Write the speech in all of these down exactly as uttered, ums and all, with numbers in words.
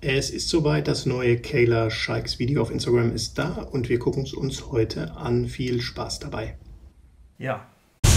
Es ist soweit, das neue Kayla Scheiks Video auf Instagram ist da und wir gucken es uns heute an. Viel Spaß dabei. Ja.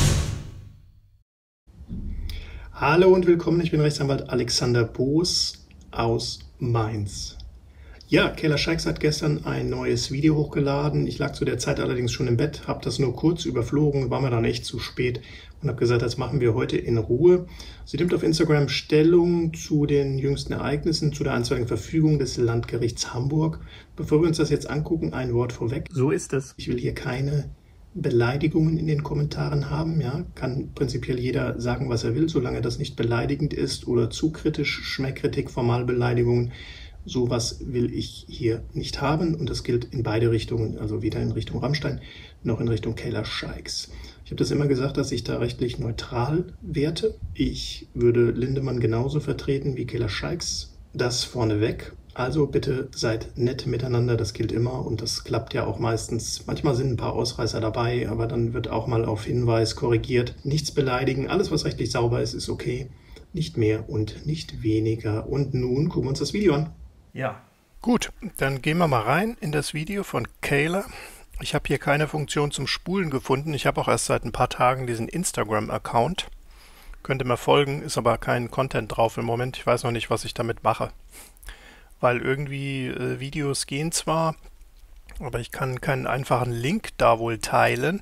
Hallo und willkommen, ich bin Rechtsanwalt Alexander Boos aus Mainz. Ja, Kayla Scheiks hat gestern ein neues Video hochgeladen. Ich lag zu der Zeit allerdings schon im Bett, habe das nur kurz überflogen, war mir dann echt zu spät und habe gesagt, das machen wir heute in Ruhe. Sie nimmt auf Instagram Stellung zu den jüngsten Ereignissen, zu der einstweiligen Verfügung des Landgerichts Hamburg. Bevor wir uns das jetzt angucken, ein Wort vorweg. So ist es. Ich will hier keine Beleidigungen in den Kommentaren haben. Ja, kann prinzipiell jeder sagen, was er will, solange das nicht beleidigend ist oder zu kritisch, Schmähkritik, Formalbeleidigungen. Sowas will ich hier nicht haben und das gilt in beide Richtungen, also weder in Richtung Rammstein noch in Richtung Kayla Scheiks. Ich habe das immer gesagt, dass ich da rechtlich neutral werte. Ich würde Lindemann genauso vertreten wie Kayla Scheiks. Das vorneweg. Also bitte seid nett miteinander, das gilt immer und das klappt ja auch meistens. Manchmal sind ein paar Ausreißer dabei, aber dann wird auch mal auf Hinweis korrigiert. Nichts beleidigen, alles was rechtlich sauber ist, ist okay. Nicht mehr und nicht weniger. Und nun gucken wir uns das Video an. Ja. Gut, dann gehen wir mal rein in das Video von Kayla. Ich habe hier keine Funktion zum Spulen gefunden. Ich habe auch erst seit ein paar Tagen diesen Instagram-Account. Könnt ihr mir folgen, ist aber kein Content drauf im Moment. Ich weiß noch nicht, was ich damit mache. Weil irgendwie äh, Videos gehen zwar, aber ich kann keinen einfachen Link da wohl teilen.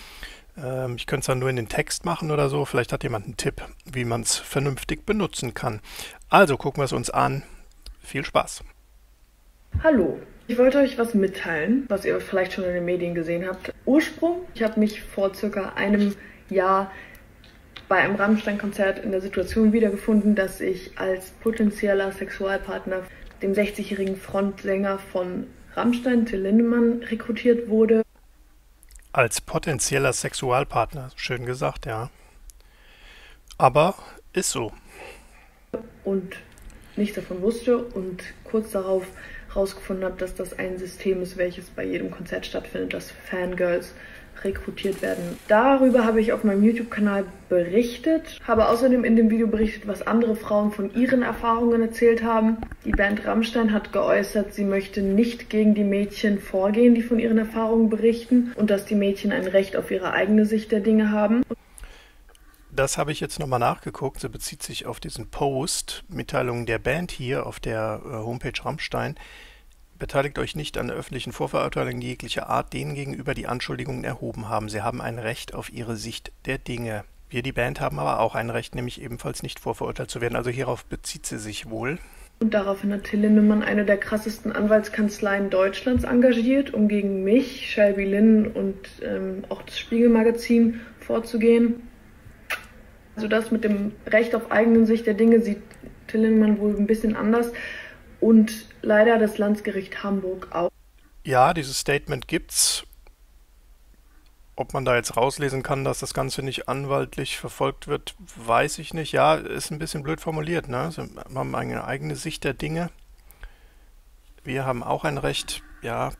Ähm, ich könnte es dann nur in den Text machen oder so. Vielleicht hat jemand einen Tipp, wie man es vernünftig benutzen kann. Also gucken wir es uns an. Viel Spaß! Hallo, ich wollte euch was mitteilen, was ihr vielleicht schon in den Medien gesehen habt. Ursprung, ich habe mich vor circa einem Jahr bei einem Rammstein-Konzert in der Situation wiedergefunden, dass ich als potenzieller Sexualpartner dem sechzigjährigen Frontsänger von Rammstein, Till Lindemann, rekrutiert wurde. Als potenzieller Sexualpartner, schön gesagt, ja. Aber ist so. Und nichts davon wusste und kurz darauf herausgefunden habe, dass das ein System ist, welches bei jedem Konzert stattfindet, dass Fangirls rekrutiert werden. Darüber habe ich auf meinem YouTube-Kanal berichtet, habe außerdem in dem Video berichtet, was andere Frauen von ihren Erfahrungen erzählt haben. Die Band Rammstein hat geäußert, sie möchte nicht gegen die Mädchen vorgehen, die von ihren Erfahrungen berichten und dass die Mädchen ein Recht auf ihre eigene Sicht der Dinge haben. Das habe ich jetzt nochmal nachgeguckt. Sie bezieht sich auf diesen Post, Mitteilungen der Band hier auf der äh, Homepage Rammstein. Beteiligt euch nicht an öffentlichen Vorverurteilungen jeglicher Art, denen gegenüber die Anschuldigungen erhoben haben. Sie haben ein Recht auf ihre Sicht der Dinge. Wir, die Band, haben aber auch ein Recht, nämlich ebenfalls nicht vorverurteilt zu werden. Also hierauf bezieht sie sich wohl. Und daraufhin hat Till Lindemann eine der krassesten Anwaltskanzleien Deutschlands engagiert, um gegen mich, Shelby Lynn und ähm, auch das Spiegelmagazin vorzugehen. Also das mit dem Recht auf eigene Sicht der Dinge sieht Till Lindemann wohl ein bisschen anders und leider das Landgericht Hamburg auch. Ja, dieses Statement gibt's. Ob man da jetzt rauslesen kann, dass das Ganze nicht anwaltlich verfolgt wird, weiß ich nicht. Ja, ist ein bisschen blöd formuliert, ne? Sie haben eine eigene Sicht der Dinge. Wir haben auch ein Recht, ja,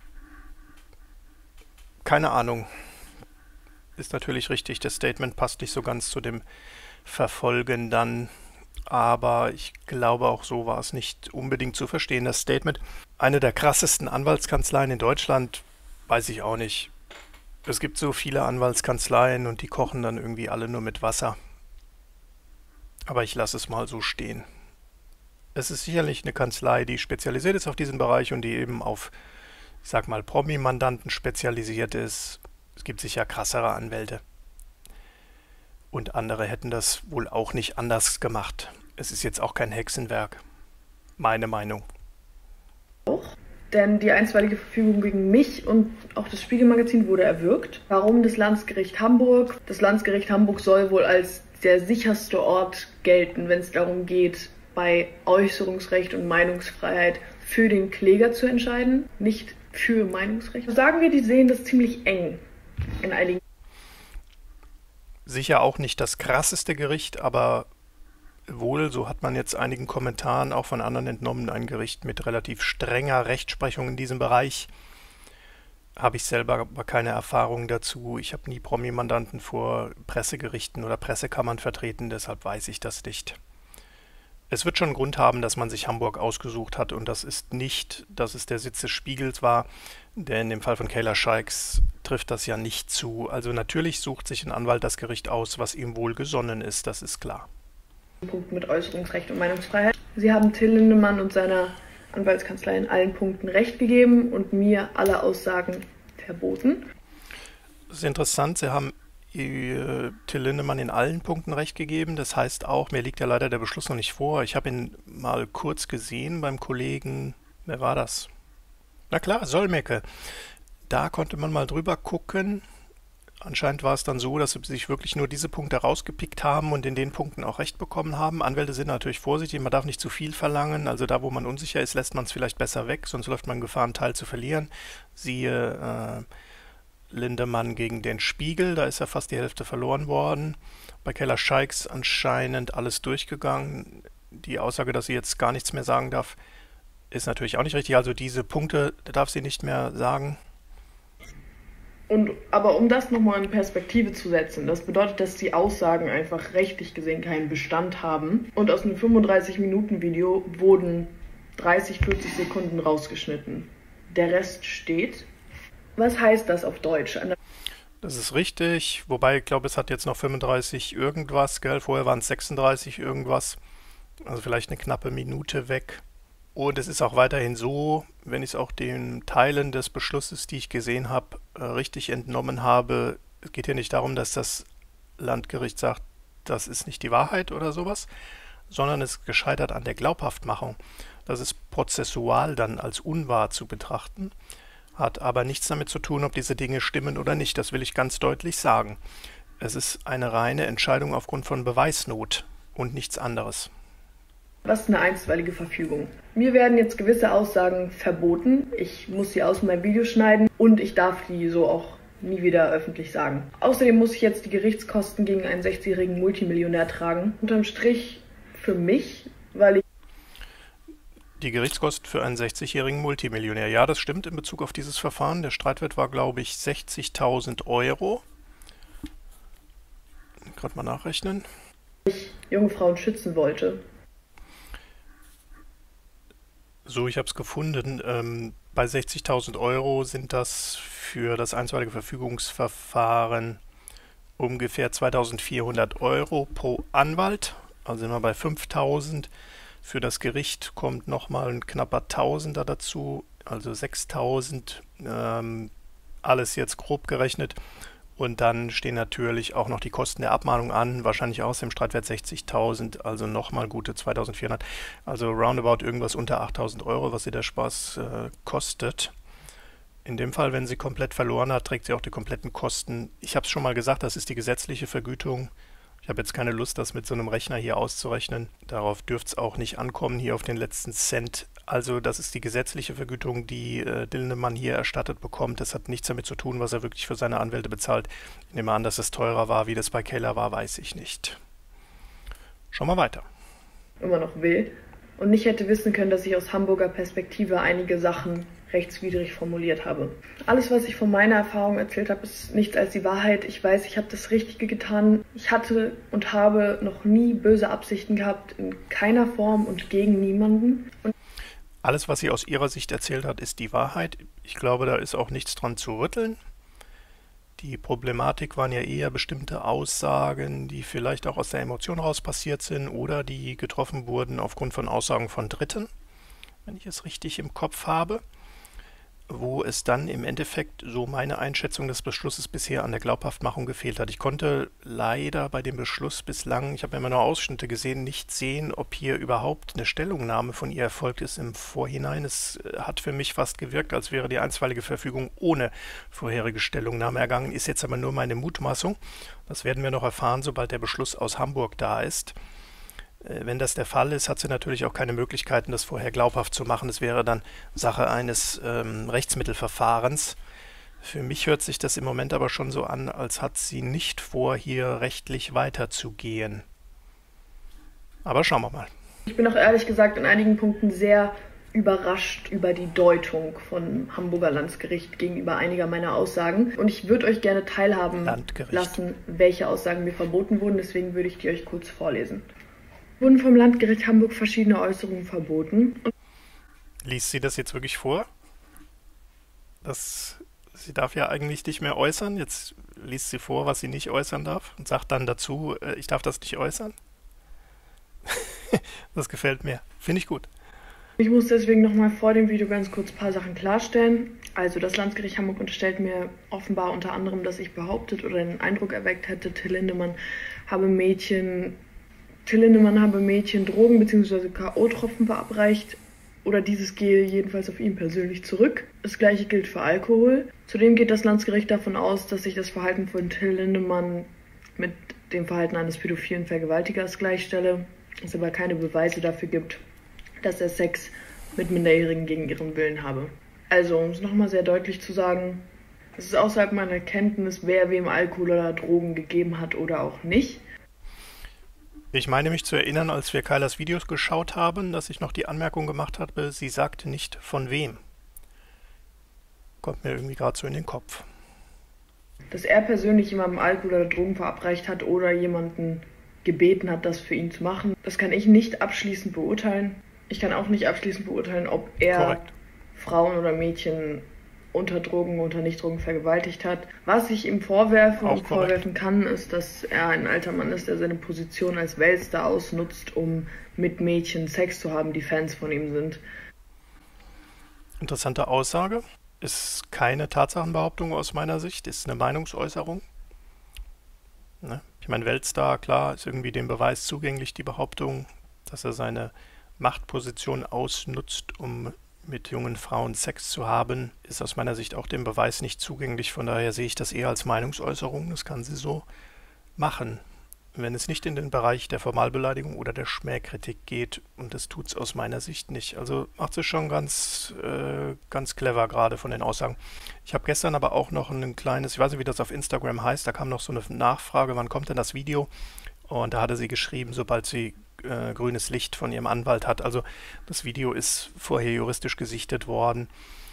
keine Ahnung. Ist natürlich richtig, das Statement passt nicht so ganz zu dem Verfolgen dann, aber ich glaube auch so war es nicht unbedingt zu verstehen, das Statement. Eine der krassesten Anwaltskanzleien in Deutschland, weiß ich auch nicht. Es gibt so viele Anwaltskanzleien und die kochen dann irgendwie alle nur mit Wasser. Aber ich lasse es mal so stehen. Es ist sicherlich eine Kanzlei, die spezialisiert ist auf diesen Bereich und die eben auf, ich sag mal, Promi-Mandanten spezialisiert ist. Es gibt sicher krassere Anwälte. Und andere hätten das wohl auch nicht anders gemacht. Es ist jetzt auch kein Hexenwerk. Meine Meinung. Auch, denn die einstweilige Verfügung gegen mich und auch das Spiegelmagazin wurde erwirkt. Warum das Landgericht Hamburg? Das Landgericht Hamburg soll wohl als der sicherste Ort gelten, wenn es darum geht, bei Äußerungsrecht und Meinungsfreiheit für den Kläger zu entscheiden, nicht für Meinungsrecht. Sagen wir, die sehen das ziemlich eng in einigen. Sicher auch nicht das krasseste Gericht, aber wohl, so hat man jetzt einigen Kommentaren auch von anderen entnommen, ein Gericht mit relativ strenger Rechtsprechung in diesem Bereich. Habe ich selber aber keine Erfahrung dazu. Ich habe nie Promi-Mandanten vor Pressegerichten oder Pressekammern vertreten, deshalb weiß ich das nicht. Es wird schon einen Grund haben, dass man sich Hamburg ausgesucht hat und das ist nicht, dass es der Sitz des Spiegels war, denn im Fall von Kayla Scheiks trifft das ja nicht zu. Also natürlich sucht sich ein Anwalt das Gericht aus, was ihm wohlgesonnen ist, das ist klar. Punkt mit Äußerungsrecht und Meinungsfreiheit. Sie haben Till Lindemann und seiner Anwaltskanzlei in allen Punkten Recht gegeben und mir alle Aussagen verboten. Das ist interessant, Sie haben äh, Till Lindemann in allen Punkten Recht gegeben. Das heißt auch, mir liegt ja leider der Beschluss noch nicht vor. Ich habe ihn mal kurz gesehen beim Kollegen, wer war das? Na klar, Solmecke. Da konnte man mal drüber gucken. Anscheinend war es dann so, dass sie sich wirklich nur diese Punkte rausgepickt haben und in den Punkten auch Recht bekommen haben. Anwälte sind natürlich vorsichtig, man darf nicht zu viel verlangen. Also da, wo man unsicher ist, lässt man es vielleicht besser weg, sonst läuft man Gefahr, einen Teil zu verlieren. Siehe äh, Lindemann gegen den Spiegel, da ist ja fast die Hälfte verloren worden. Bei Kayla Scheiks anscheinend alles durchgegangen. Die Aussage, dass sie jetzt gar nichts mehr sagen darf, ist natürlich auch nicht richtig. Also diese Punkte darf sie nicht mehr sagen. Und, aber um das nochmal in Perspektive zu setzen, das bedeutet, dass die Aussagen einfach rechtlich gesehen keinen Bestand haben. Und aus einem fünfunddreißig-Minuten-Video wurden dreißig, vierzig Sekunden rausgeschnitten. Der Rest steht. Was heißt das auf Deutsch? Das ist richtig, wobei ich glaube, es hat jetzt noch fünfunddreißig irgendwas, gell? Vorher waren es sechsunddreißig irgendwas. Also vielleicht eine knappe Minute weg. Und es ist auch weiterhin so, wenn ich es auch den Teilen des Beschlusses, die ich gesehen habe, richtig entnommen habe, es geht hier nicht darum, dass das Landgericht sagt, das ist nicht die Wahrheit oder sowas, sondern es ist gescheitert an der Glaubhaftmachung. Das ist prozessual dann als unwahr zu betrachten, hat aber nichts damit zu tun, ob diese Dinge stimmen oder nicht. Das will ich ganz deutlich sagen. Es ist eine reine Entscheidung aufgrund von Beweisnot und nichts anderes. Was ist eine einstweilige Verfügung? Mir werden jetzt gewisse Aussagen verboten. Ich muss sie aus meinem Video schneiden und ich darf die so auch nie wieder öffentlich sagen. Außerdem muss ich jetzt die Gerichtskosten gegen einen sechzigjährigen Multimillionär tragen. Unterm Strich für mich, weil ich... Die Gerichtskosten für einen sechzigjährigen Multimillionär. Ja, das stimmt in Bezug auf dieses Verfahren. Der Streitwert war, glaube ich, sechzigtausend Euro. Gerade mal nachrechnen. Ich junge Frauen schützen wollte. So, ich habe es gefunden. Ähm, bei sechzigtausend Euro sind das für das einstweilige Verfügungsverfahren ungefähr zweitausendvierhundert Euro pro Anwalt. Also sind wir bei fünftausend. Für das Gericht kommt nochmal ein knapper Tausender dazu, also sechstausend. Ähm, alles jetzt grob gerechnet. Und dann stehen natürlich auch noch die Kosten der Abmahnung an, wahrscheinlich aus dem Streitwert sechzigtausend, also nochmal gute zweitausendvierhundert. Also roundabout irgendwas unter achttausend Euro, was sie der Spaß äh, kostet. In dem Fall, wenn sie komplett verloren hat, trägt sie auch die kompletten Kosten. Ich habe es schon mal gesagt, das ist die gesetzliche Vergütung. Ich habe jetzt keine Lust, das mit so einem Rechner hier auszurechnen. Darauf dürfte es auch nicht ankommen, hier auf den letzten Cent. Also das ist die gesetzliche Vergütung, die äh, Lindemann hier erstattet bekommt. Das hat nichts damit zu tun, was er wirklich für seine Anwälte bezahlt. Ich nehme an, dass es teurer war, wie das bei Kayla war, weiß ich nicht. Schauen wir weiter. Immer noch will und nicht hätte wissen können, dass ich aus Hamburger Perspektive einige Sachen rechtswidrig formuliert habe. Alles, was ich von meiner Erfahrung erzählt habe, ist nichts als die Wahrheit. Ich weiß, ich habe das Richtige getan. Ich hatte und habe noch nie böse Absichten gehabt, in keiner Form und gegen niemanden. Und alles, was sie aus ihrer Sicht erzählt hat, ist die Wahrheit. Ich glaube, da ist auch nichts dran zu rütteln. Die Problematik waren ja eher bestimmte Aussagen, die vielleicht auch aus der Emotion raus passiert sind oder die getroffen wurden aufgrund von Aussagen von Dritten, wenn ich es richtig im Kopf habe, wo es dann im Endeffekt, so meine Einschätzung des Beschlusses bisher, an der Glaubhaftmachung gefehlt hat. Ich konnte leider bei dem Beschluss bislang, ich habe immer nur Ausschnitte gesehen, nicht sehen, ob hier überhaupt eine Stellungnahme von ihr erfolgt ist im Vorhinein. Es hat für mich fast gewirkt, als wäre die einstweilige Verfügung ohne vorherige Stellungnahme ergangen, ist jetzt aber nur meine Mutmaßung. Das werden wir noch erfahren, sobald der Beschluss aus Hamburg da ist. Wenn das der Fall ist, hat sie natürlich auch keine Möglichkeiten, das vorher glaubhaft zu machen. Das wäre dann Sache eines ähm, Rechtsmittelverfahrens. Für mich hört sich das im Moment aber schon so an, als hat sie nicht vor, hier rechtlich weiterzugehen. Aber schauen wir mal. Ich bin auch ehrlich gesagt in einigen Punkten sehr überrascht über die Deutung von Hamburger Landgericht gegenüber einiger meiner Aussagen. Und ich würde euch gerne teilhaben Landgericht. lassen, welche Aussagen mir verboten wurden. Deswegen würde ich die euch kurz vorlesen. Wurden vom Landgericht Hamburg verschiedene Äußerungen verboten. Liest sie das jetzt wirklich vor? Das, sie darf ja eigentlich nicht mehr äußern. Jetzt liest sie vor, was sie nicht äußern darf und sagt dann dazu, äh, ich darf das nicht äußern. Das gefällt mir. Finde ich gut. Ich muss deswegen nochmal vor dem Video ganz kurz ein paar Sachen klarstellen. Also das Landgericht Hamburg unterstellt mir offenbar unter anderem, dass ich behauptet oder den Eindruck erweckt hätte, Till Lindemann habe Mädchen, Till Lindemann habe Mädchen Drogen bzw. K O-Tropfen verabreicht. Oder dieses gehe jedenfalls auf ihn persönlich zurück. Das gleiche gilt für Alkohol. Zudem geht das Landgericht davon aus, dass sich das Verhalten von Till Lindemann mit dem Verhalten eines pädophilen Vergewaltigers gleichstelle, es aber keine Beweise dafür gibt, dass er Sex mit Minderjährigen gegen ihren Willen habe. Also, um es nochmal sehr deutlich zu sagen, es ist außerhalb meiner Kenntnis, wer wem Alkohol oder Drogen gegeben hat oder auch nicht. Ich meine mich zu erinnern, als wir Kylas Videos geschaut haben, dass ich noch die Anmerkung gemacht habe, sie sagte nicht von wem. Kommt mir irgendwie gerade so in den Kopf. Dass er persönlich jemandem Alkohol oder Drogen verabreicht hat oder jemanden gebeten hat, das für ihn zu machen, das kann ich nicht abschließend beurteilen. Ich kann auch nicht abschließend beurteilen, ob er Korrekt. Frauen oder Mädchen unter Drogen, unter Nichtdrogen vergewaltigt hat. Was ich ihm vorwerfen Auch und korrekt. vorwerfen kann, ist, dass er ein alter Mann ist, der seine Position als Weltstar ausnutzt, um mit Mädchen Sex zu haben, die Fans von ihm sind. Interessante Aussage. Ist keine Tatsachenbehauptung aus meiner Sicht, ist eine Meinungsäußerung. Ne? Ich meine, Weltstar, klar, ist irgendwie dem Beweis zugänglich, die Behauptung, dass er seine Machtposition ausnutzt, um mit jungen Frauen Sex zu haben, ist aus meiner Sicht auch dem Beweis nicht zugänglich. Von daher sehe ich das eher als Meinungsäußerung. Das kann sie so machen. Wenn es nicht in den Bereich der Formalbeleidigung oder der Schmähkritik geht, und das tut es aus meiner Sicht nicht. Also macht sie schon ganz, äh, ganz clever gerade von den Aussagen. Ich habe gestern aber auch noch ein kleines, ich weiß nicht, wie das auf Instagram heißt, da kam noch so eine Nachfrage, wann kommt denn das Video? Und da hatte sie geschrieben, sobald sie äh, grünes Licht von ihrem Anwalt hat. Also das Video ist vorher juristisch gesichtet worden.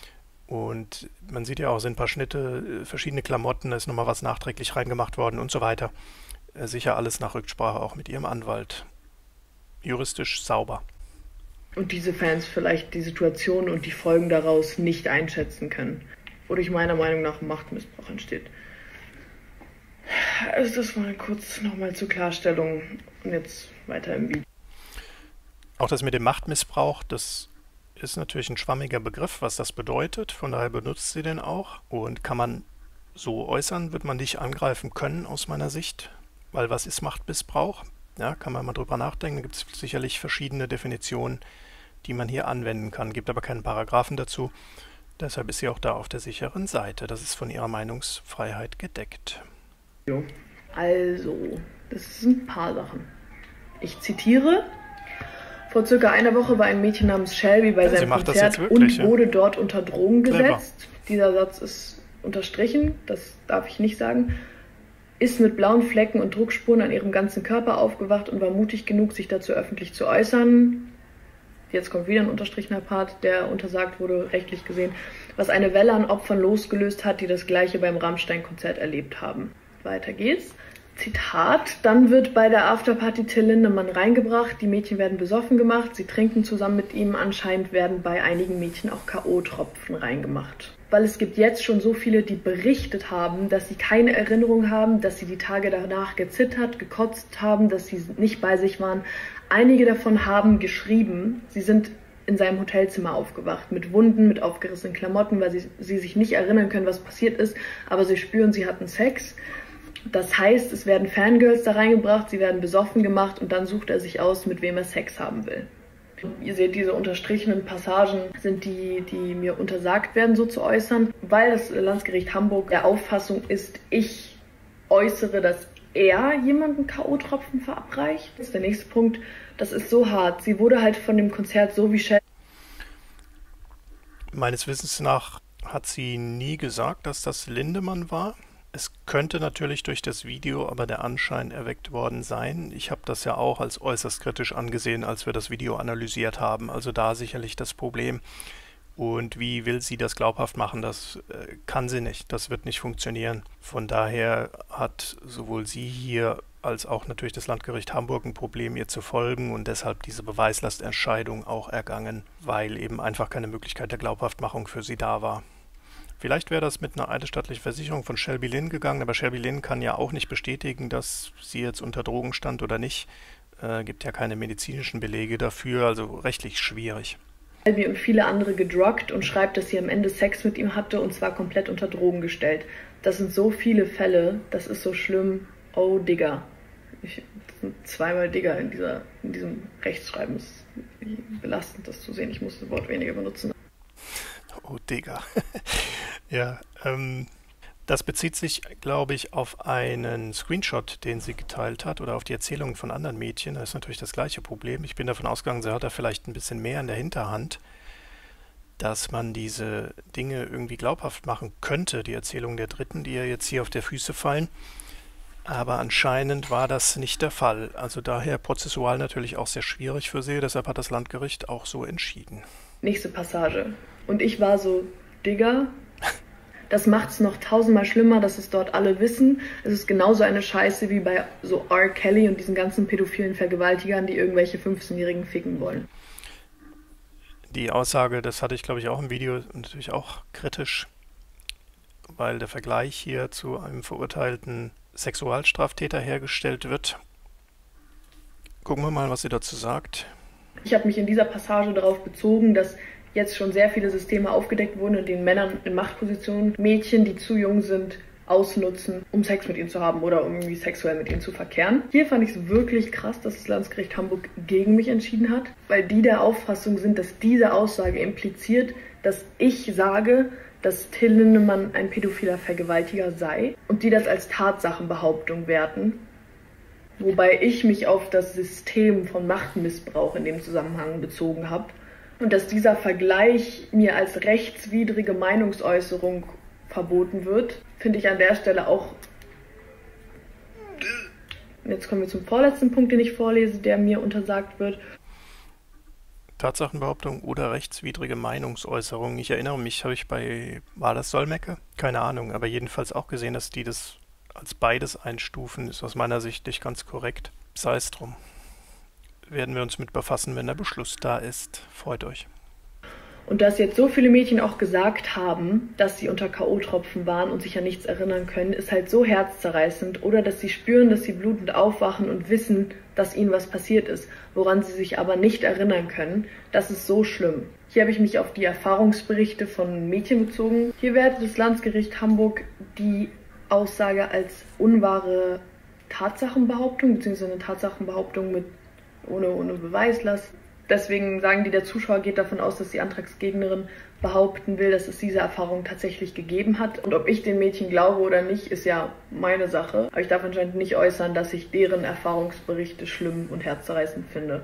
Und man sieht ja auch, es sind ein paar Schnitte, verschiedene Klamotten, da ist nochmal was nachträglich reingemacht worden und so weiter. Sicher alles nach Rücksprache auch mit ihrem Anwalt. Juristisch sauber. Und diese Fans vielleicht die Situation und die Folgen daraus nicht einschätzen können. Wodurch meiner Meinung nach Machtmissbrauch entsteht. Also das war kurz nochmal zur Klarstellung. Und jetzt weiter im Video. Auch das mit dem Machtmissbrauch, das ist natürlich ein schwammiger Begriff, was das bedeutet. Von daher benutzt sie den auch. Und kann man so äußern, wird man nicht angreifen können aus meiner Sicht. Weil was ist Machtmissbrauch? Ja, kann man mal drüber nachdenken. Da gibt es sicherlich verschiedene Definitionen, die man hier anwenden kann. Gibt aber keinen Paragraphen dazu. Deshalb ist sie auch da auf der sicheren Seite. Das ist von ihrer Meinungsfreiheit gedeckt. Also, das sind ein paar Sachen. Ich zitiere. Vor circa einer Woche war ein Mädchen namens Shelby bei Ja, sie seinem macht das Konzert jetzt wirklich, und ja. wurde dort unter Drogen Clever. gesetzt. Dieser Satz ist unterstrichen, das darf ich nicht sagen. Ist mit blauen Flecken und Druckspuren an ihrem ganzen Körper aufgewacht und war mutig genug, sich dazu öffentlich zu äußern. Jetzt kommt wieder ein unterstrichener Part, der untersagt wurde, rechtlich gesehen, was eine Welle an Opfern losgelöst hat, die das Gleiche beim Rammstein-Konzert erlebt haben. Weiter geht's. Zitat, dann wird bei der Afterparty Till Lindemann reingebracht, die Mädchen werden besoffen gemacht, sie trinken zusammen mit ihm, anscheinend werden bei einigen Mädchen auch K O-Tropfen reingemacht. Weil es gibt jetzt schon so viele, die berichtet haben, dass sie keine Erinnerung haben, dass sie die Tage danach gezittert, gekotzt haben, dass sie nicht bei sich waren. Einige davon haben geschrieben, sie sind in seinem Hotelzimmer aufgewacht, mit Wunden, mit aufgerissenen Klamotten, weil sie, sie sich nicht erinnern können, was passiert ist, aber sie spüren, sie hatten Sex. Das heißt, es werden Fangirls da reingebracht, sie werden besoffen gemacht und dann sucht er sich aus, mit wem er Sex haben will. Ihr seht, diese unterstrichenen Passagen sind die, die mir untersagt werden, so zu äußern, weil das Landgericht Hamburg der Auffassung ist, ich äußere, dass er jemanden K O-Tropfen verabreicht. Das ist der nächste Punkt. Das ist so hart. Sie wurde halt von dem Konzert so wie Shell. Meines Wissens nach hat sie nie gesagt, dass das Lindemann war. Es könnte natürlich durch das Video aber der Anschein erweckt worden sein. Ich habe das ja auch als äußerst kritisch angesehen, als wir das Video analysiert haben. Also da sicherlich das Problem. Und wie will sie das glaubhaft machen? Das äh, kann sie nicht. Das wird nicht funktionieren. Von daher hat sowohl sie hier als auch natürlich das Landgericht Hamburg ein Problem, ihr zu folgen und deshalb diese Beweislastentscheidung auch ergangen, weil eben einfach keine Möglichkeit der Glaubhaftmachung für sie da war. Vielleicht wäre das mit einer eidesstattlichen Versicherung von Shelby Lynn gegangen, aber Shelby Lynn kann ja auch nicht bestätigen, dass sie jetzt unter Drogen stand oder nicht. Äh, gibt ja keine medizinischen Belege dafür, also rechtlich schwierig. Shelby und viele andere gedruckt und schreibt, dass sie am Ende Sex mit ihm hatte und zwar komplett unter Drogen gestellt. Das sind so viele Fälle, das ist so schlimm. Oh, Digga. Ich, das sind zweimal Digga in, dieser, in diesem Rechtschreiben. Es ist belastend, das zu sehen. Ich muss das Wort weniger benutzen. Oh, Digga. Ja, ähm, das bezieht sich, glaube ich, auf einen Screenshot, den sie geteilt hat oder auf die Erzählungen von anderen Mädchen. Das ist natürlich das gleiche Problem. Ich bin davon ausgegangen, sie hat da vielleicht ein bisschen mehr in der Hinterhand, dass man diese Dinge irgendwie glaubhaft machen könnte, die Erzählungen der Dritten, die ja jetzt hier auf der Füße fallen. Aber anscheinend war das nicht der Fall. Also daher prozessual natürlich auch sehr schwierig für sie. Deshalb hat das Landgericht auch so entschieden. Nächste Passage. Und ich war so, Digga, das macht es noch tausendmal schlimmer, dass es dort alle wissen. Es ist genauso eine Scheiße wie bei so R. Kelly und diesen ganzen pädophilen Vergewaltigern, die irgendwelche fünfzehnjährigen ficken wollen. Die Aussage, das hatte ich glaube ich auch im Video, natürlich auch kritisch, weil der Vergleich hier zu einem verurteilten Sexualstraftäter hergestellt wird. Gucken wir mal, was sie dazu sagt. Ich habe mich in dieser Passage darauf bezogen, dass jetzt schon sehr viele Systeme aufgedeckt wurden, in denen Männern in Machtpositionen Mädchen, die zu jung sind, ausnutzen, um Sex mit ihnen zu haben oder um irgendwie sexuell mit ihnen zu verkehren. Hier fand ich es wirklich krass, dass das Landgericht Hamburg gegen mich entschieden hat, weil die der Auffassung sind, dass diese Aussage impliziert, dass ich sage, dass Till Lindemann ein pädophiler Vergewaltiger sei und die das als Tatsachenbehauptung werten, wobei ich mich auf das System von Machtmissbrauch in dem Zusammenhang bezogen habe und dass dieser Vergleich mir als rechtswidrige Meinungsäußerung verboten wird, finde ich an der Stelle auch. Jetzt kommen wir zum vorletzten Punkt, den ich vorlese, der mir untersagt wird. Tatsachenbehauptung oder rechtswidrige Meinungsäußerung. Ich erinnere mich, habe ich bei, war das Solmecke? Keine Ahnung, aber jedenfalls auch gesehen, dass die das als beides einstufen, ist aus meiner Sicht nicht ganz korrekt. Sei es drum. Werden wir uns mit befassen, wenn der Beschluss da ist. Freut euch. Und dass jetzt so viele Mädchen auch gesagt haben, dass sie unter K O-Tropfen waren und sich an nichts erinnern können, ist halt so herzzerreißend. Oder dass sie spüren, dass sie blutend aufwachen und wissen, dass ihnen was passiert ist, woran sie sich aber nicht erinnern können. Das ist so schlimm. Hier habe ich mich auf die Erfahrungsberichte von Mädchen bezogen. Hier wertet das Landgericht Hamburg die Aussage als unwahre Tatsachenbehauptung, beziehungsweise eine Tatsachenbehauptung mit ohne, ohne Beweislast. Deswegen sagen die, der Zuschauer geht davon aus, dass die Antragsgegnerin behaupten will, dass es diese Erfahrung tatsächlich gegeben hat. Und ob ich den Mädchen glaube oder nicht, ist ja meine Sache. Aber ich darf anscheinend nicht äußern, dass ich deren Erfahrungsberichte schlimm und herzzerreißend finde.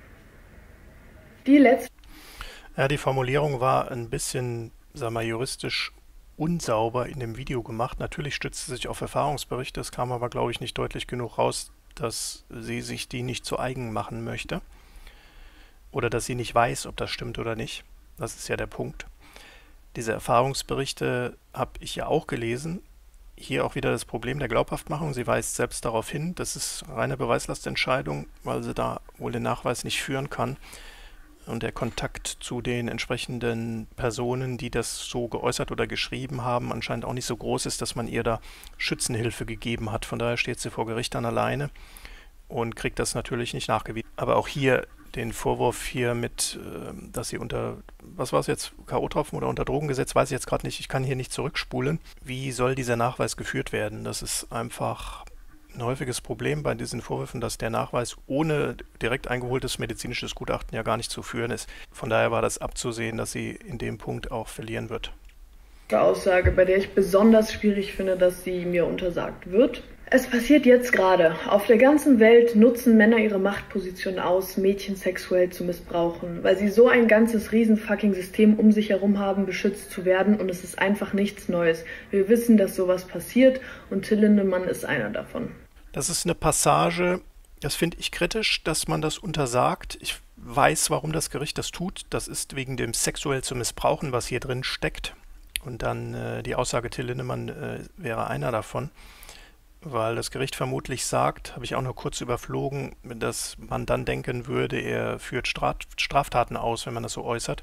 Die letzte. Ja, die Formulierung war ein bisschen, sag mal, juristisch unsauber in dem Video gemacht. Natürlich stützt sie sich auf Erfahrungsberichte. Es kam aber, glaube ich, nicht deutlich genug raus, dass sie sich die nicht zu eigen machen möchte. Oder dass sie nicht weiß, ob das stimmt oder nicht. Das ist ja der Punkt. Diese Erfahrungsberichte habe ich ja auch gelesen. Hier auch wieder das Problem der Glaubhaftmachung. Sie weist selbst darauf hin, das ist reine Beweislastentscheidung, weil sie da wohl den Nachweis nicht führen kann. Und der Kontakt zu den entsprechenden Personen, die das so geäußert oder geschrieben haben, anscheinend auch nicht so groß ist, dass man ihr da Schützenhilfe gegeben hat. Von daher steht sie vor Gericht dann alleine und kriegt das natürlich nicht nachgewiesen. Aber auch hier den Vorwurf hier mit, dass sie unter, was war es jetzt, K O-Tropfen oder unter Drogengesetz, weiß ich jetzt gerade nicht, ich kann hier nicht zurückspulen. Wie soll dieser Nachweis geführt werden? Das ist einfach ein häufiges Problem bei diesen Vorwürfen, dass der Nachweis ohne direkt eingeholtes medizinisches Gutachten ja gar nicht zu führen ist. Von daher war das abzusehen, dass sie in dem Punkt auch verlieren wird. Aussage, bei der ich besonders schwierig finde, dass sie mir untersagt wird. Es passiert jetzt gerade. Auf der ganzen Welt nutzen Männer ihre Machtposition aus, Mädchen sexuell zu missbrauchen, weil sie so ein ganzes riesenfucking System um sich herum haben, beschützt zu werden, und es ist einfach nichts Neues. Wir wissen, dass sowas passiert, und Till Lindemann ist einer davon. Das ist eine Passage, das finde ich kritisch, dass man das untersagt. Ich weiß, warum das Gericht das tut. Das ist wegen dem sexuell zu missbrauchen, was hier drin steckt. Und dann äh, die Aussage Till Lindemann äh, wäre einer davon, weil das Gericht vermutlich sagt, habe ich auch nur kurz überflogen, dass man dann denken würde, er führt Straftaten aus, wenn man das so äußert.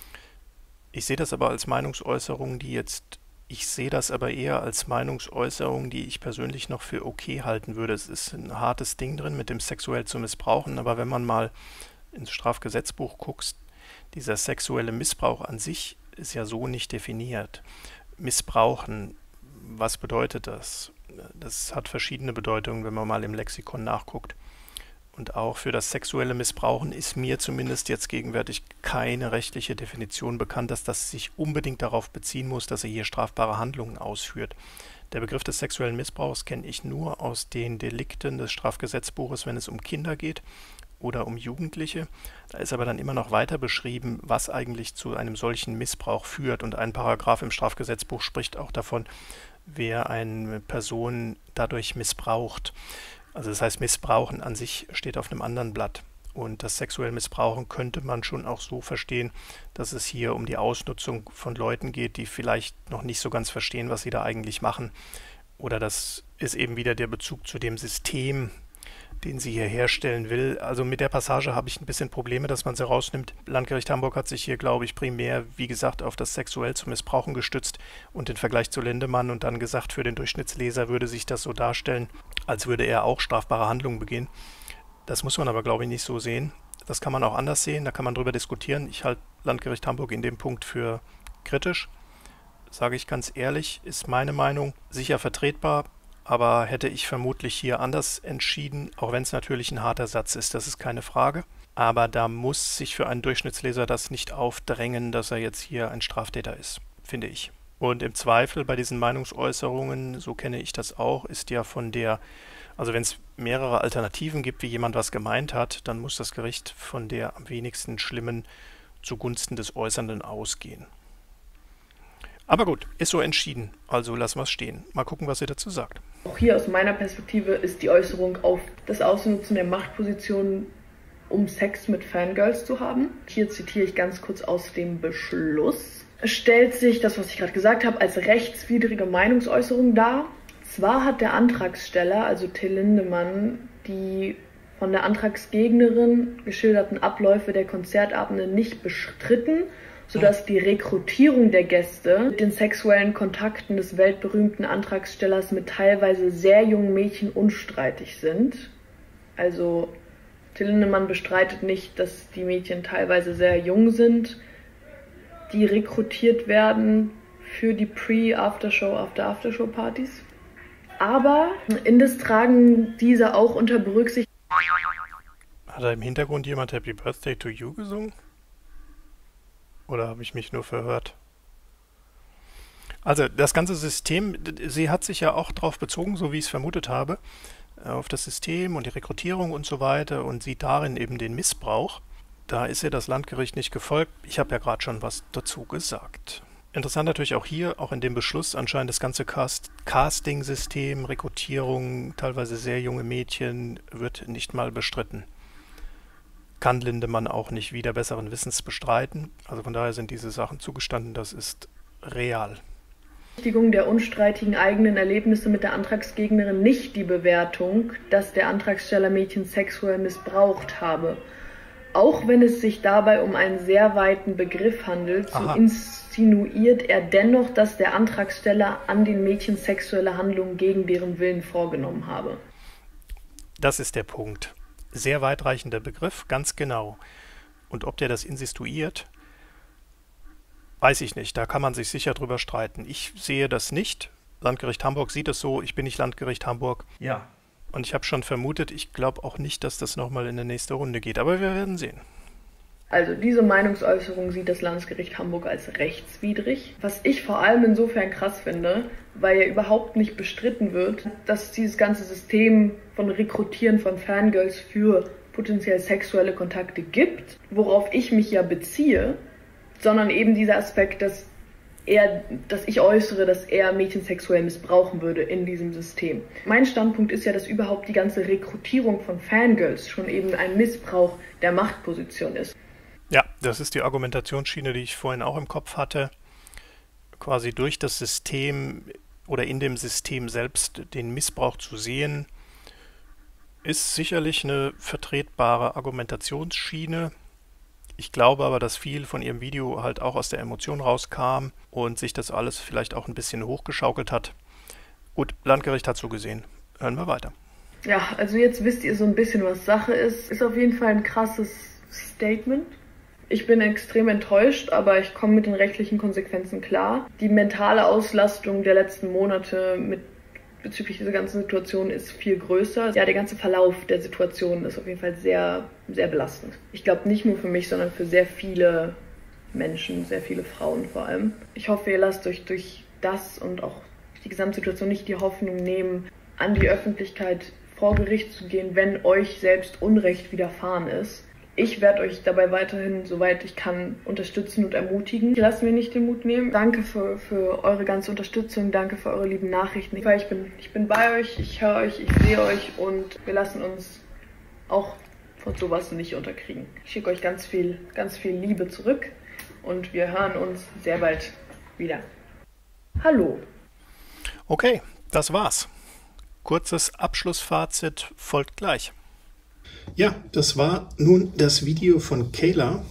Ich sehe das aber als Meinungsäußerung, die jetzt, ich sehe das aber eher als Meinungsäußerung, die ich persönlich noch für okay halten würde. Es ist ein hartes Ding drin, mit dem sexuell zu missbrauchen, aber wenn man mal ins Strafgesetzbuch guckst, dieser sexuelle Missbrauch an sich ist ja so nicht definiert. Missbrauchen, was bedeutet das? Das hat verschiedene Bedeutungen, wenn man mal im Lexikon nachguckt. Und auch für das sexuelle Missbrauchen ist mir zumindest jetzt gegenwärtig keine rechtliche Definition bekannt, dass das sich unbedingt darauf beziehen muss, dass er hier strafbare Handlungen ausführt. Der Begriff des sexuellen Missbrauchs kenne ich nur aus den Delikten des Strafgesetzbuches, wenn es um Kinder geht oder um Jugendliche. Da ist aber dann immer noch weiter beschrieben, was eigentlich zu einem solchen Missbrauch führt. Und ein Paragraph im Strafgesetzbuch spricht auch davon, wer eine Person dadurch missbraucht. Also das heißt, Missbrauchen an sich steht auf einem anderen Blatt. Und das sexuelle Missbrauchen könnte man schon auch so verstehen, dass es hier um die Ausnutzung von Leuten geht, die vielleicht noch nicht so ganz verstehen, was sie da eigentlich machen. Oder das ist eben wieder der Bezug zu dem System, den sie hier herstellen will. Also mit der Passage habe ich ein bisschen Probleme, dass man sie rausnimmt. Landgericht Hamburg hat sich hier, glaube ich, primär, wie gesagt, auf das sexuell zu missbrauchen gestützt und den Vergleich zu Lindemann und dann gesagt, für den Durchschnittsleser würde sich das so darstellen, als würde er auch strafbare Handlungen begehen. Das muss man aber, glaube ich, nicht so sehen. Das kann man auch anders sehen, da kann man drüber diskutieren. Ich halte Landgericht Hamburg in dem Punkt für kritisch. Sage ich ganz ehrlich, ist meine Meinung sicher vertretbar, aber hätte ich vermutlich hier anders entschieden, auch wenn es natürlich ein harter Satz ist, das ist keine Frage. Aber da muss sich für einen Durchschnittsleser das nicht aufdrängen, dass er jetzt hier ein Straftäter ist, finde ich. Und im Zweifel bei diesen Meinungsäußerungen, so kenne ich das auch, ist ja von der, also wenn es mehrere Alternativen gibt, wie jemand was gemeint hat, dann muss das Gericht von der am wenigsten schlimmen zugunsten des Äußernden ausgehen. Aber gut, ist so entschieden, also lassen wir es stehen. Mal gucken, was ihr dazu sagt. Auch hier aus meiner Perspektive ist die Äußerung auf das Ausnutzen der Machtposition, um Sex mit Fangirls zu haben. Hier zitiere ich ganz kurz aus dem Beschluss. Es stellt sich das, was ich gerade gesagt habe, als rechtswidrige Meinungsäußerung dar. Zwar hat der Antragsteller, also Till Lindemann, die von der Antragsgegnerin geschilderten Abläufe der Konzertabende nicht bestritten, sodass die Rekrutierung der Gäste mit den sexuellen Kontakten des weltberühmten Antragstellers mit teilweise sehr jungen Mädchen unstreitig sind. Also Till Lindemann bestreitet nicht, dass die Mädchen teilweise sehr jung sind, die rekrutiert werden für die Pre-Aftershow, After-Aftershow-Partys. Aber Indes tragen diese auch unter Berücksichtigung. Hat da im Hintergrund jemand Happy Birthday to You gesungen? Oder habe ich mich nur verhört? Also das ganze System, sie hat sich ja auch darauf bezogen, so wie ich es vermutet habe, auf das System und die Rekrutierung und so weiter und sieht darin eben den Missbrauch. Da ist ihr das Landgericht nicht gefolgt. Ich habe ja gerade schon was dazu gesagt. Interessant natürlich auch hier, auch in dem Beschluss anscheinend das ganze Cast Casting-System, Rekrutierung, teilweise sehr junge Mädchen, wird nicht mal bestritten. Kann Lindemann auch nicht wieder besseren Wissens bestreiten. Also von daher sind diese Sachen zugestanden, das ist real. Der unstreitigen eigenen Erlebnisse mit der Antragsgegnerin nicht die Bewertung, dass der Antragsteller Mädchen sexuell missbraucht habe. Auch wenn es sich dabei um einen sehr weiten Begriff handelt, so Aha. insinuiert er dennoch, dass der Antragsteller an den Mädchen sexuelle Handlungen gegen deren Willen vorgenommen habe. Das ist der Punkt. Sehr weitreichender Begriff, ganz genau. Und ob der das insinuiert, weiß ich nicht. Da kann man sich sicher drüber streiten. Ich sehe das nicht. Landgericht Hamburg sieht es so. Ich bin nicht Landgericht Hamburg. Ja. Und ich habe schon vermutet, ich glaube auch nicht, dass das nochmal in der nächste Runde geht. Aber wir werden sehen. Also diese Meinungsäußerung sieht das Landgericht Hamburg als rechtswidrig. Was ich vor allem insofern krass finde, weil ja überhaupt nicht bestritten wird, dass es dieses ganze System von Rekrutieren von Fangirls für potenziell sexuelle Kontakte gibt, worauf ich mich ja beziehe, sondern eben dieser Aspekt, dass er, dass ich äußere, dass er Mädchen sexuell missbrauchen würde in diesem System. Mein Standpunkt ist ja, dass überhaupt die ganze Rekrutierung von Fangirls schon eben ein Missbrauch der Machtposition ist. Ja, das ist die Argumentationsschiene, die ich vorhin auch im Kopf hatte. Quasi durch das System oder in dem System selbst den Missbrauch zu sehen, ist sicherlich eine vertretbare Argumentationsschiene. Ich glaube aber, dass viel von ihrem Video halt auch aus der Emotion rauskam und sich das alles vielleicht auch ein bisschen hochgeschaukelt hat. Gut, Landgericht hat so gesehen. Hören wir weiter. Ja, also jetzt wisst ihr so ein bisschen, was Sache ist. Ist auf jeden Fall ein krasses Statement. Ich bin extrem enttäuscht, aber ich komme mit den rechtlichen Konsequenzen klar. Die mentale Auslastung der letzten Monate mit bezüglich dieser ganzen Situation ist viel größer. Ja, der ganze Verlauf der Situation ist auf jeden Fall sehr, sehr belastend. Ich glaube nicht nur für mich, sondern für sehr viele Menschen, sehr viele Frauen vor allem. Ich hoffe, ihr lasst euch durch das und auch die Gesamtsituation nicht die Hoffnung nehmen, an die Öffentlichkeit vor Gericht zu gehen, wenn euch selbst Unrecht widerfahren ist. Ich werde euch dabei weiterhin, soweit ich kann, unterstützen und ermutigen. Lasst mir nicht den Mut nehmen. Danke für, für eure ganze Unterstützung, danke für eure lieben Nachrichten. Ich bin, ich bin bei euch, ich höre euch, ich sehe euch und wir lassen uns auch von sowas nicht unterkriegen. Ich schicke euch ganz viel, ganz viel Liebe zurück und wir hören uns sehr bald wieder. Hallo. Okay, das war's. Kurzes Abschlussfazit folgt gleich. Ja, das war nun das Video von Kayla.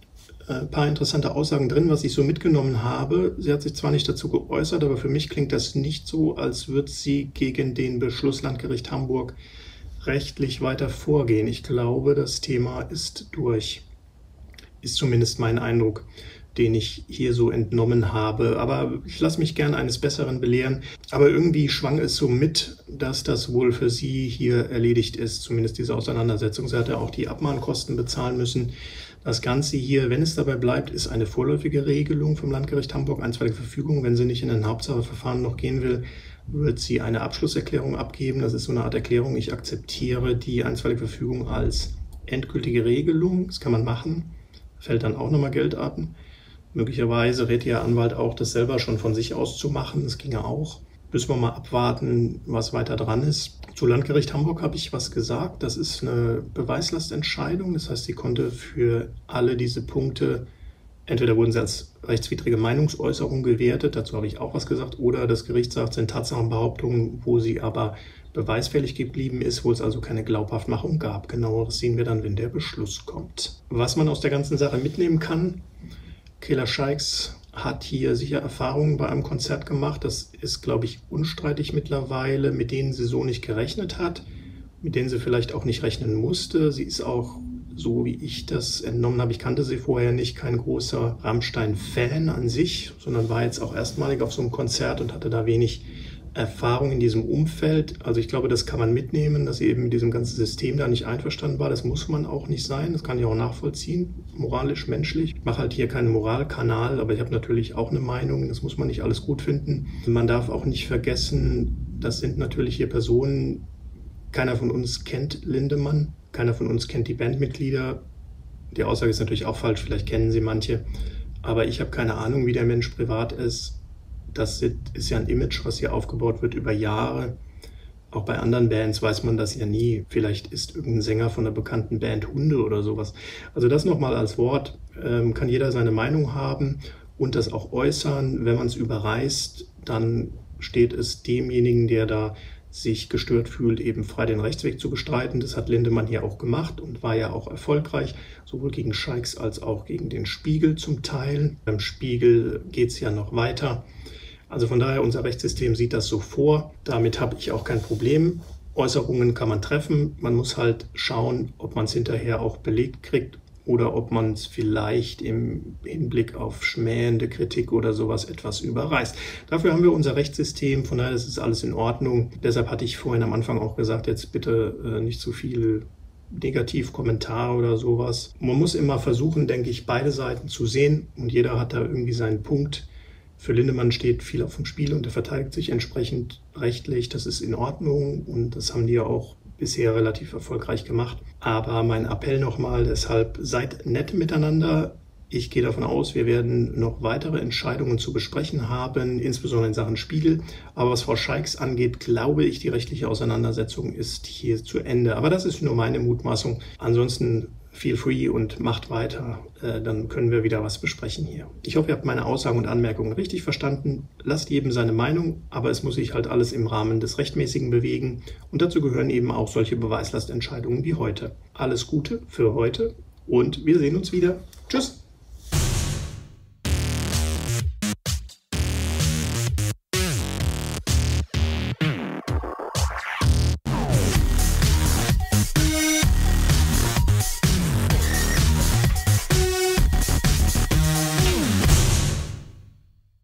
Ein paar interessante Aussagen drin, was ich so mitgenommen habe. Sie hat sich zwar nicht dazu geäußert, aber für mich klingt das nicht so, als würde sie gegen den Beschluss Landgericht Hamburg rechtlich weiter vorgehen. Ich glaube, das Thema ist durch. Ist zumindest mein Eindruck, den ich hier so entnommen habe. Aber ich lasse mich gerne eines Besseren belehren. Aber irgendwie schwang es so mit, dass das wohl für sie hier erledigt ist, zumindest diese Auseinandersetzung. Sie hat ja auch die Abmahnkosten bezahlen müssen. Das Ganze hier, wenn es dabei bleibt, ist eine vorläufige Regelung vom Landgericht Hamburg, einstweilige Verfügung. Wenn sie nicht in ein Hauptsacheverfahren noch gehen will, wird sie eine Abschlusserklärung abgeben. Das ist so eine Art Erklärung. Ich akzeptiere die einstweilige Verfügung als endgültige Regelung. Das kann man machen. Fällt dann auch nochmal Geld ab. Möglicherweise rät Ihr Anwalt auch, das selber schon von sich aus zu machen. Das ginge auch. Müssen wir mal abwarten, was weiter dran ist. Zu Landgericht Hamburg habe ich was gesagt. Das ist eine Beweislastentscheidung. Das heißt, sie konnte für alle diese Punkte, entweder wurden sie als rechtswidrige Meinungsäußerung gewertet, dazu habe ich auch was gesagt, oder das Gericht sagt, es sind Tatsachenbehauptungen, wo sie aber beweisfällig geblieben ist, wo es also keine Glaubhaftmachung gab. Genaueres sehen wir dann, wenn der Beschluss kommt. Was man aus der ganzen Sache mitnehmen kann: Kayla Scheiks hat hier sicher Erfahrungen bei einem Konzert gemacht. Das ist, glaube ich, unstreitig mittlerweile, mit denen sie so nicht gerechnet hat, mit denen sie vielleicht auch nicht rechnen musste. Sie ist auch, so wie ich das entnommen habe, ich kannte sie vorher nicht, kein großer Rammstein-Fan an sich, sondern war jetzt auch erstmalig auf so einem Konzert und hatte da wenig Erfahrung in diesem Umfeld. Also ich glaube, das kann man mitnehmen, dass sie eben mit diesem ganzen System da nicht einverstanden war. Das muss man auch nicht sein. Das kann ich auch nachvollziehen, moralisch, menschlich. Ich mache halt hier keinen Moralkanal, aber ich habe natürlich auch eine Meinung. Das muss man nicht alles gut finden. Man darf auch nicht vergessen, das sind natürlich hier Personen, keiner von uns kennt Lindemann, keiner von uns kennt die Bandmitglieder. Die Aussage ist natürlich auch falsch, vielleicht kennen sie manche. Aber ich habe keine Ahnung, wie der Mensch privat ist. Das ist ja ein Image, was hier aufgebaut wird über Jahre. Auch bei anderen Bands weiß man das ja nie. Vielleicht ist irgendein Sänger von einer bekannten Band Hunde oder sowas. Also das nochmal als Wort. Ähm, kann jeder seine Meinung haben und das auch äußern. Wenn man es überreißt, dann steht es demjenigen, der da sich gestört fühlt, eben frei den Rechtsweg zu bestreiten. Das hat Lindemann hier auch gemacht und war ja auch erfolgreich, sowohl gegen Scheiks als auch gegen den Spiegel zum Teil. Beim Spiegel geht es ja noch weiter. Also von daher, unser Rechtssystem sieht das so vor. Damit habe ich auch kein Problem. Äußerungen kann man treffen. Man muss halt schauen, ob man es hinterher auch belegt kriegt oder ob man es vielleicht im Hinblick auf schmähende Kritik oder sowas etwas überreißt. Dafür haben wir unser Rechtssystem. Von daher ist es alles in Ordnung. Deshalb hatte ich vorhin am Anfang auch gesagt, jetzt bitte äh, nicht zu viel Negativkommentare oder sowas. Man muss immer versuchen, denke ich, beide Seiten zu sehen und jeder hat da irgendwie seinen Punkt. Für Lindemann steht viel auf dem Spiel und er verteidigt sich entsprechend rechtlich. Das ist in Ordnung und das haben die ja auch bisher relativ erfolgreich gemacht. Aber mein Appell nochmal, deshalb seid nett miteinander. Ich gehe davon aus, wir werden noch weitere Entscheidungen zu besprechen haben, insbesondere in Sachen Spiegel. Aber was Frau Scheiks angeht, glaube ich, die rechtliche Auseinandersetzung ist hier zu Ende. Aber das ist nur meine Mutmaßung. Ansonsten feel free und macht weiter. Dann können wir wieder was besprechen hier. Ich hoffe, ihr habt meine Aussagen und Anmerkungen richtig verstanden. Lasst jedem seine Meinung, aber es muss sich halt alles im Rahmen des Rechtmäßigen bewegen. Und dazu gehören eben auch solche Beweislastentscheidungen wie heute. Alles Gute für heute und wir sehen uns wieder. Tschüss!